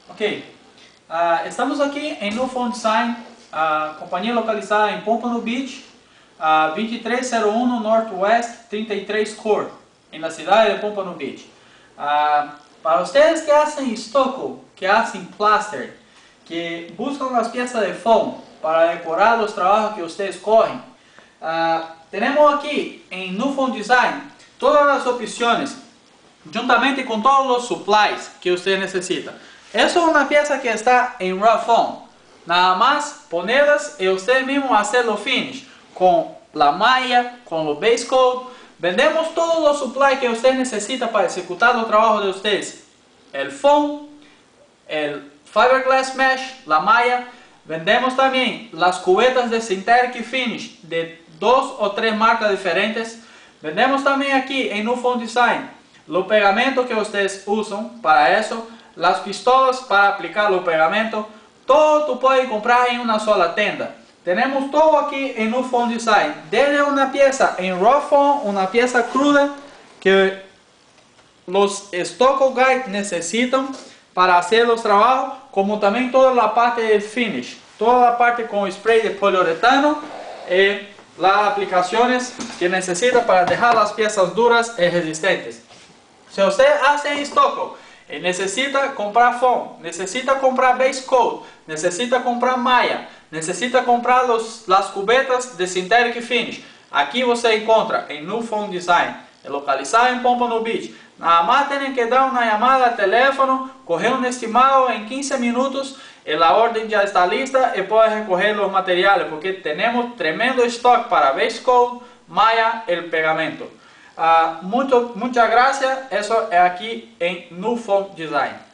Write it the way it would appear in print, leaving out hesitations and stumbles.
Ok, estamos aquí en Newfound Design, compañía localizada en Pompano Beach, 2301 Northwest 33 Court, en la ciudad de Pompano Beach. Para ustedes que hacen stucco, que hacen plaster, que buscan las piezas de foam para decorar los trabajos que ustedes cogen, tenemos aquí en Newfound Design todas las opciones, juntamente con todos los supplies que usted necesita. Eso es una pieza que está en raw foam. Nada más ponerlas y usted mismo hacer los finish con la malla, con los base coat. Vendemos todos los supplies que usted necesita para ejecutar los trabajos de ustedes. El foam, el fiberglass mesh, la malla. Vendemos también las cubetas de synthetic finish de 2 o 3 marcas diferentes. Vendemos también aquí en Newfound Design los pegamentos que ustedes usan para eso, las pistolas para aplicar los pegamentos. Todo tú puedes comprar en una sola tienda. Tenemos todo aquí en Newfound Design. Desde una pieza en raw foam, una pieza cruda que los stucco guys necesitan para hacer los trabajos, como también toda la parte del finish, toda la parte con spray de poliuretano, las aplicaciones que necesita para dejar las piezas duras y resistentes. Si usted hace stucco y necesita comprar foam, necesita comprar base coat, necesita comprar malla, necesita comprar las cubetas de synthetic finish, aquí você encontra en Newfound Design, localizado en Pompano Beach. Nada más tienen que dar una llamada al teléfono, coger un estimado en 15 minutos y la orden ya está lista y pueden recoger los materiales porque tenemos tremendo stock para base coat, malla y el pegamento. Muchas gracias, eso es aquí en Newfound Design.